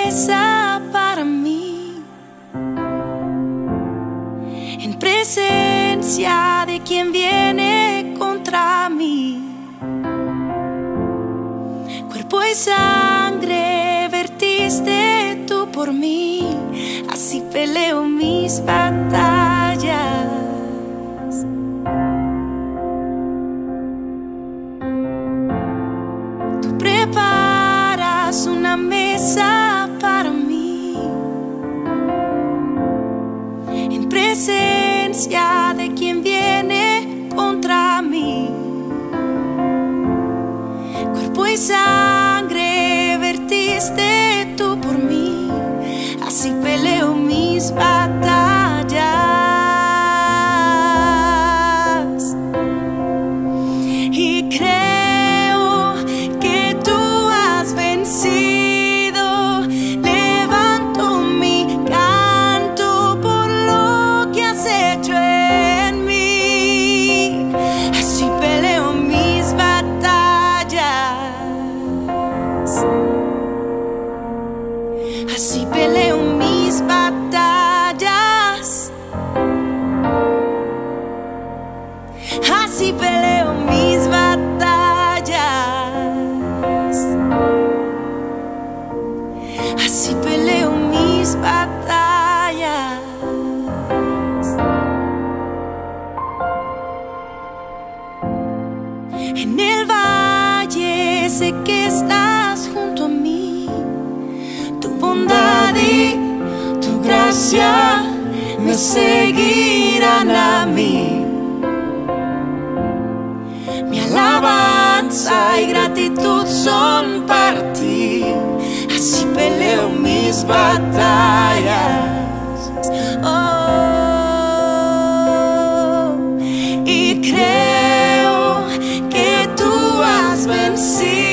mesa para mí, en presencia de quien viene contra mí. Cuerpo y sangre vertiste tú por mí, así peleo mis batallas. Tú preparas una mesa para mí, en presencia de quien viene contra mí. Cuerpo y sangre vertiste tú por mí, así peleo mis batallas. Y creo que tú has vencido. Levanto mi canto por lo que has hecho en mí, así peleo mis batallas. Así peleo mis batallas. Así peleo mis batallas. Así peleo mis batallas. En el valle sé que estás junto a mí. Tu bondad y tu gracia me seguirán a mí. Mi alabanza y gratitud son para ti, así peleo mis batallas. Oh, y creo que tú has vencido.